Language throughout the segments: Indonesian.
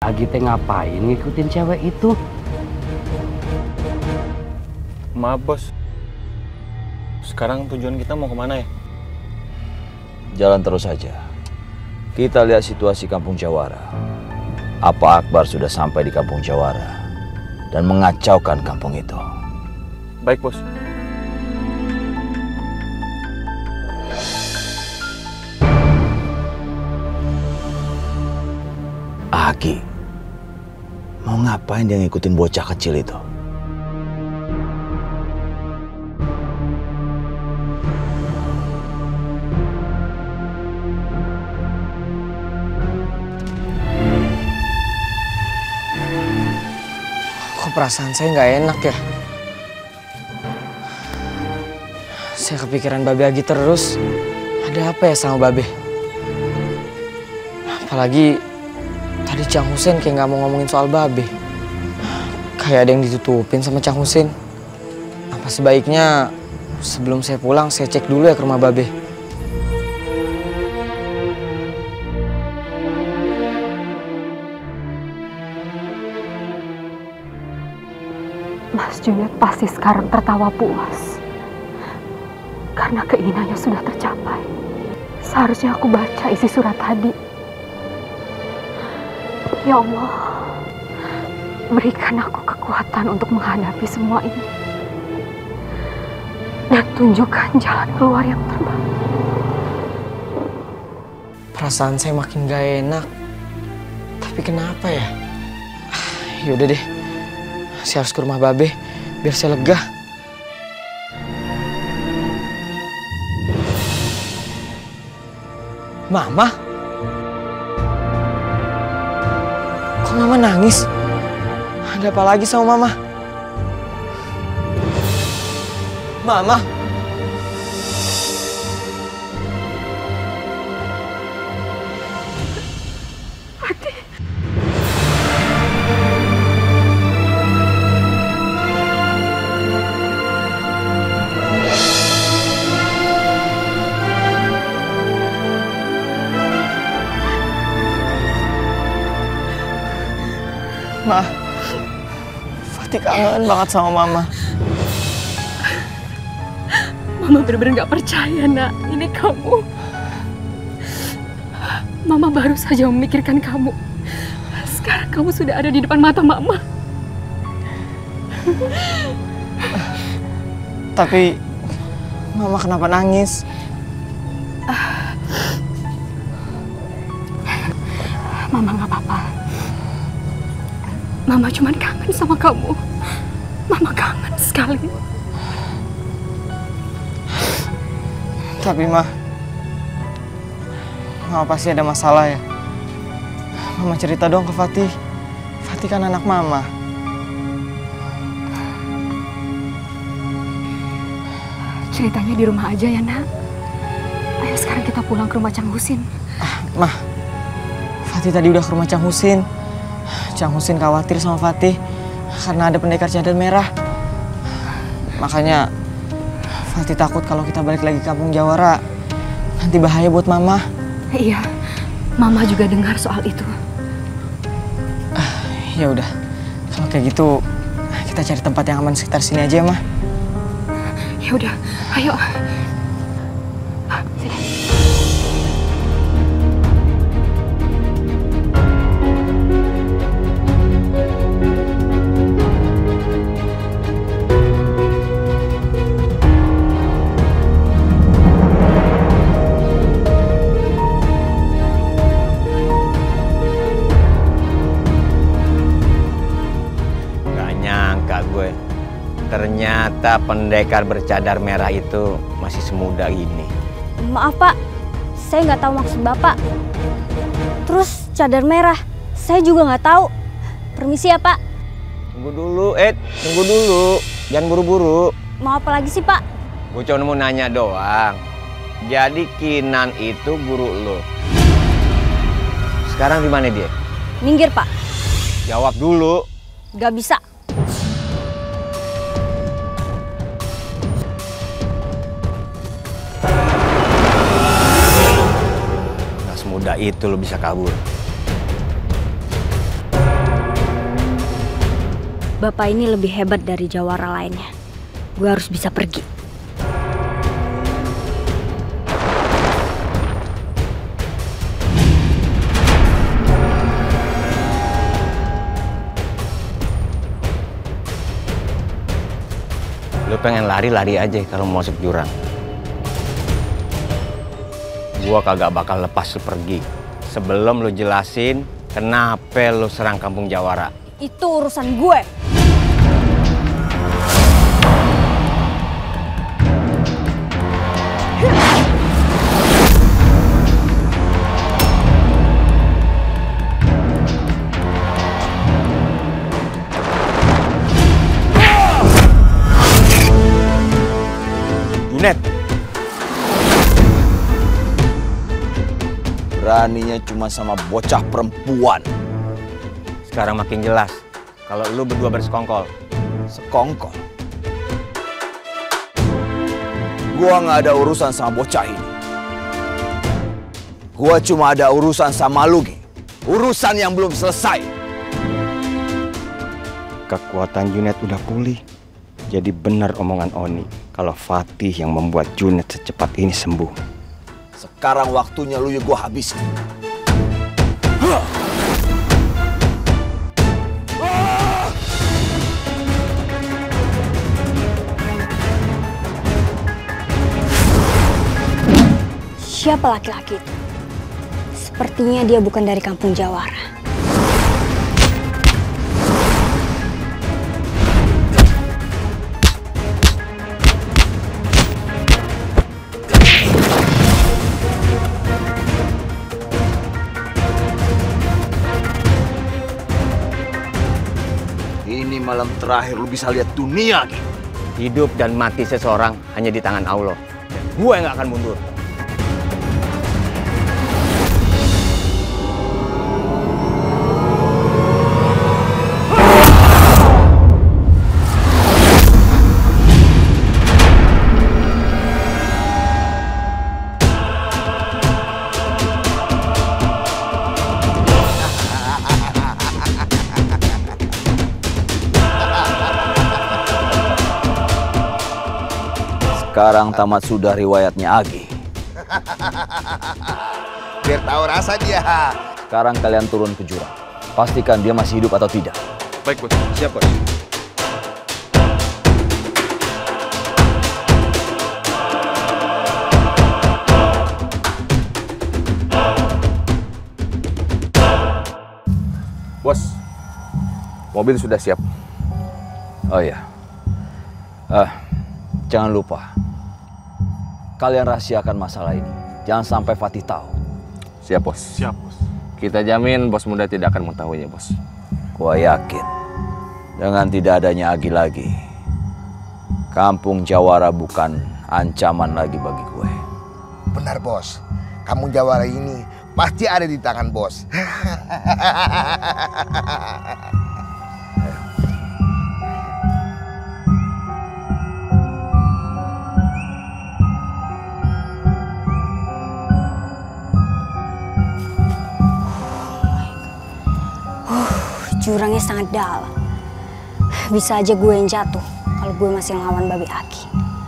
Agi teh ngapain ngikutin cewek itu? Maaf bos. Sekarang tujuan kita mau kemana ya? Jalan terus saja. Kita lihat situasi Kampung Jawara. Apa Akbar sudah sampai di Kampung Jawara dan mengacaukan kampung itu? Baik bos. Agi, mau ngapain dia ngikutin bocah kecil itu? Kok perasaan saya nggak enak ya? Saya kepikiran Babe Agi terus. Ada apa ya sama Babe? Apalagi tadi Cang Husin kayak nggak mau ngomongin soal Babe. Kayak ada yang ditutupin sama Cang Husin. Apa sebaiknya sebelum saya pulang saya cek dulu ya ke rumah Babe? Mas Junet pasti sekarang tertawa puas karena keinginannya sudah tercapai. Seharusnya aku baca isi surat tadi. Ya Allah, berikan aku kekuatan untuk menghadapi semua ini dan tunjukkan jalan keluar yang terbaik. Perasaan saya makin gak enak. Tapi kenapa ya? Yaudah deh, saya harus ke rumah Babe biar saya lega. Mama? Kok Mama nangis? Ada apa lagi sama Mama? Mama? Ma, Fatih kangen banget sama Mama. Mama benar-benar gak percaya, nak. Ini kamu. Mama baru saja memikirkan kamu. Sekarang kamu sudah ada di depan mata Mama. Tapi Mama kenapa nangis? Mama gak apa-apa. Mama cuma kangen sama kamu. Mama kangen sekali. Tapi Mama pasti ada masalah ya. Mama cerita dong ke Fatih. Fatih kan anak Mama. Ceritanya di rumah aja ya, nak. Ayo sekarang kita pulang ke rumah Cang Husin. Ma, Fatih tadi udah ke rumah Cang Husin. Cang Husin khawatir sama Fatih karena ada pendekar cadar merah. Makanya Fatih takut kalau kita balik lagi ke Kampung Jawara nanti bahaya buat Mama. Iya, Mama juga dengar soal itu. Ya udah, kalau kayak gitu kita cari tempat yang aman sekitar sini aja ya, Ma. Ya udah, ayo. Sini. Ternyata pendekar bercadar merah itu masih semuda ini. Maaf Pak, saya nggak tahu maksud Bapak. Terus cadar merah, saya juga nggak tahu. Permisi ya Pak. Tunggu dulu, tunggu dulu. Jangan buru-buru. Mau apa lagi sih Pak? Gue cuma mau nanya doang. Jadi Kinan itu guru lo. Sekarang di mana dia? Minggir Pak. Jawab dulu. Gak bisa. Gak semudah itu lo bisa kabur. Bapak ini lebih hebat dari jawara lainnya. Gue harus bisa pergi. Lu pengen lari-lari aja kalau mau masuk jurang. Gua kagak bakal lepas lu pergi sebelum lu jelasin kenapa lu serang Kampung Jawara. Itu urusan gue. Junet, beraninya cuma sama bocah perempuan. sekarang makin jelas kalau lu berdua bersekongkol. Sekongkol. Gua nggak ada urusan sama bocah ini. Gua cuma ada urusan sama lu, Gi. Urusan yang belum selesai. Kekuatan Junet udah pulih. Jadi benar omongan Oni kalau Fatih yang membuat Junet secepat ini sembuh. Sekarang waktunya lu gua habisin. Siapa laki-laki itu? Sepertinya dia bukan dari Kampung Jawara. Ini malam terakhir lu bisa lihat dunia, Gi. Hidup dan mati seseorang hanya di tangan Allah. Dan gue yang gak akan mundur. Sekarang tamat sudah riwayatnya Agi. Biar tahu rasa dia. Sekarang kalian turun ke jurang. Pastikan dia masih hidup atau tidak. Baik, Bos. Siap, Bos. Bos, mobil sudah siap. Oh iya. Jangan lupa. Kalian rahasiakan masalah ini. Jangan sampai Fatih tahu. Siap, Bos. Siap, Bos. Kita jamin bos muda tidak akan mengetahuinya, Bos. Gua yakin. Dengan tidak adanya Agi lagi, Kampung Jawara bukan ancaman lagi bagi gue. Benar, Bos. Kampung Jawara ini pasti ada di tangan Bos. Jurangnya sangat dalam. Bisa aja gue yang jatuh kalau gue masih ngelawan babi Aki.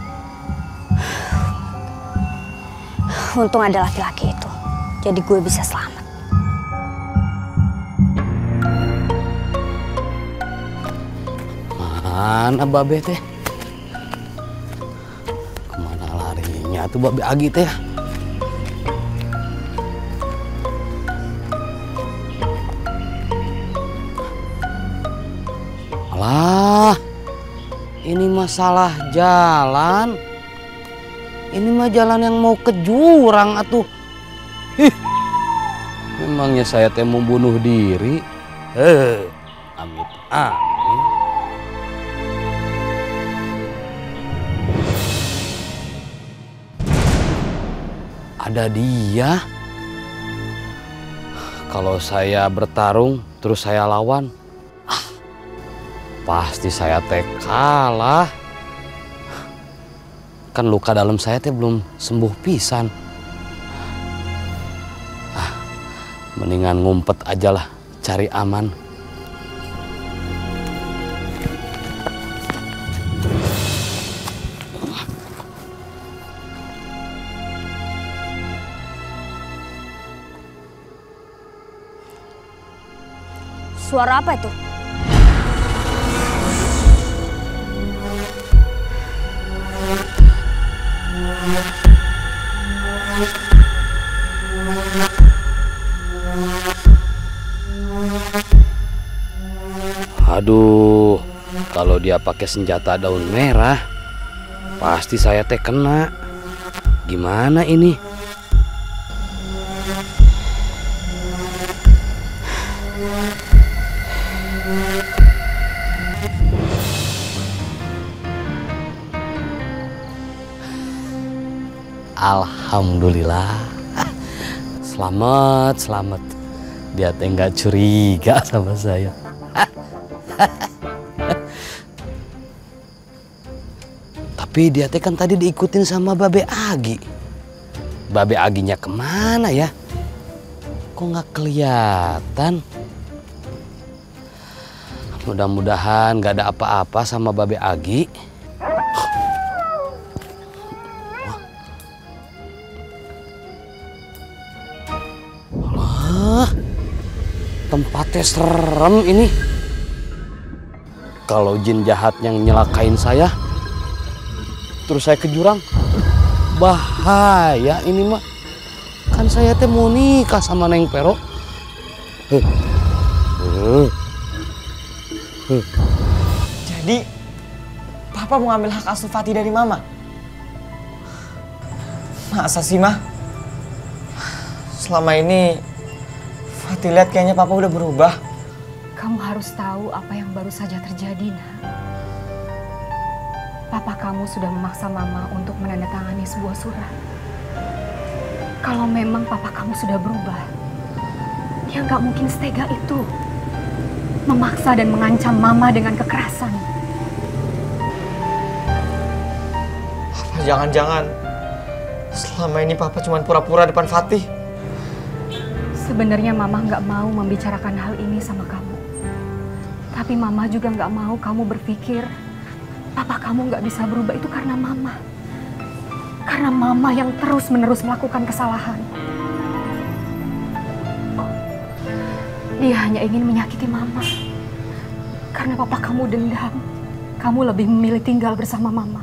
Untung ada laki-laki itu, jadi gue bisa selamat. Mana babe teh? Kemana larinya tuh babe Agi teh? Alah, ini masalah jalan. Ini mah jalan yang mau ke jurang atuh. Ih, memangnya saya teh mau bunuh diri? Amit. Ada dia. Kalau saya bertarung terus saya lawan, pasti saya teh kalah. Kan luka dalam saya teh belum sembuh pisan. Mendingan ngumpet aja lah, cari aman. Suara apa itu? Aduh, kalau dia pakai senjata daun merah, pasti saya teh kena. Gimana ini? Alhamdulillah. Selamat. Dia teh nggak curiga sama saya. Tapi dia teh kan tadi diikutin sama Babe Agi. Babe Aginya kemana ya? Kok nggak kelihatan? Mudah-mudahan nggak ada apa-apa sama Babe Agi. Wah, tempatnya serem ini. Kalau jin jahat yang nyelakain saya, terus saya ke jurang, bahaya ini mah. Kan saya teh mau nikah sama Neng Pero. Jadi, Papa mau ngambil hak asuh Fatih dari Mama? Masa sih, Mah? Selama ini, Fatih lihat kayaknya Papa udah berubah. Kamu harus tahu apa yang baru saja terjadi, Nak. Papa kamu sudah memaksa Mama untuk menandatangani sebuah surat. Kalau memang Papa kamu sudah berubah, dia nggak mungkin setega itu. Memaksa dan mengancam Mama dengan kekerasan. Apa jangan-jangan selama ini Papa cuma pura-pura depan Fatih? Sebenarnya Mama nggak mau membicarakan hal ini sama kamu. Tapi Mama juga nggak mau kamu berpikir Papa kamu nggak bisa berubah itu karena Mama. Karena Mama yang terus-menerus melakukan kesalahan. Dia hanya ingin menyakiti Mama. Karena Papa kamu dendam, kamu lebih memilih tinggal bersama Mama.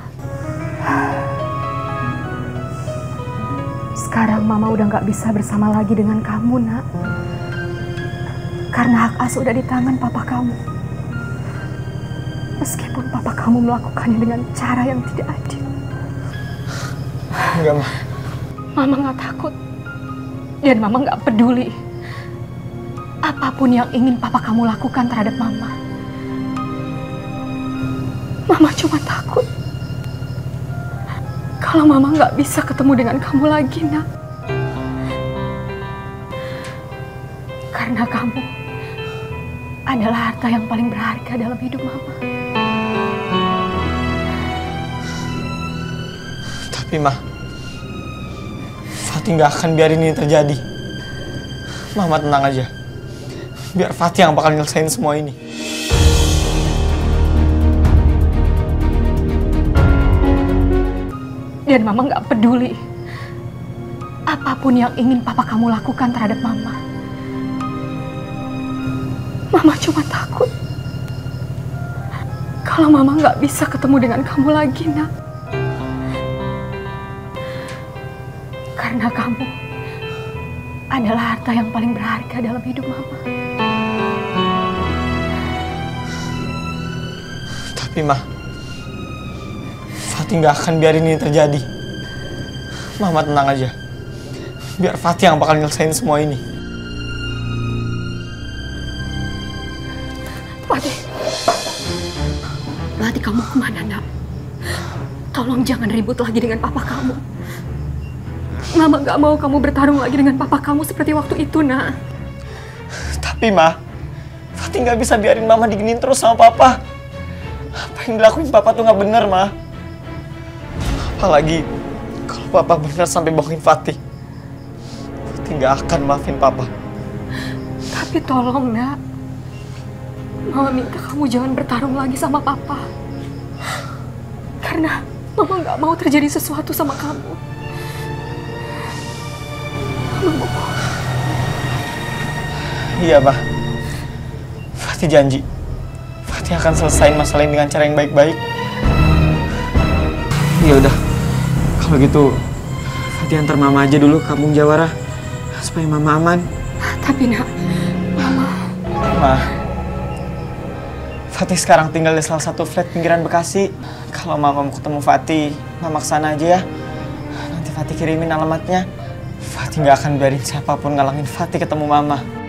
Sekarang Mama udah nggak bisa bersama lagi dengan kamu, Nak. Karena hak asuh udah di tangan Papa kamu. Meskipun Papa kamu melakukannya dengan cara yang tidak adil. Enggak, Mah. Mama nggak takut. Dan Mama nggak peduli. Apapun yang ingin Papa kamu lakukan terhadap Mama. Mama cuma takut. Kalau Mama nggak bisa ketemu dengan kamu lagi, Nak. Karena kamu adalah harta yang paling berharga dalam hidup Mama. Tapi, Mah, Fatih nggak akan biarin ini terjadi. Mama tenang aja. Biar Fatih yang bakal nyelesain semua ini. Dan Mama nggak peduli apapun yang ingin Papa kamu lakukan terhadap Mama. Mama cuma takut kalau Mama nggak bisa ketemu dengan kamu lagi, Nak. Karena kamu adalah harta yang paling berharga dalam hidup Mama. Tapi, Mah, Fatih nggak akan biarin ini terjadi. Mama tenang aja. Biar Fatih yang bakal nyelesain semua ini. Fatih. Fatih, kamu kemana, Nak? Tolong jangan ribut lagi dengan papa kamu. Mama gak mau kamu bertarung lagi dengan papa kamu seperti waktu itu, Nak. Tapi, Ma, Fatih nggak bisa biarin Mama diginiin terus sama Papa. Apa yang dilakuin Papa tuh nggak bener, Ma. Apalagi kalau Papa bener sampai bohongin Fatih. Fatih nggak akan maafin Papa. Tapi tolong, Nak. Mama minta kamu jangan bertarung lagi sama Papa. Karena Mama nggak mau terjadi sesuatu sama kamu. Iya, Ma. Fatih janji, Fatih akan selesaiin masalah ini dengan cara yang baik-baik. Ya udah, kalau gitu Fatih antar Mama aja dulu ke Kampung Jawara supaya Mama aman. Tapi nak, Mama... Ma, Fatih sekarang tinggal di salah satu flat pinggiran Bekasi. Kalau Mama mau ketemu Fatih, Mama kesana aja ya. Nanti Fatih kirimin alamatnya. Fatih nggak akan biarin siapapun ngalangin Fatih ketemu Mama.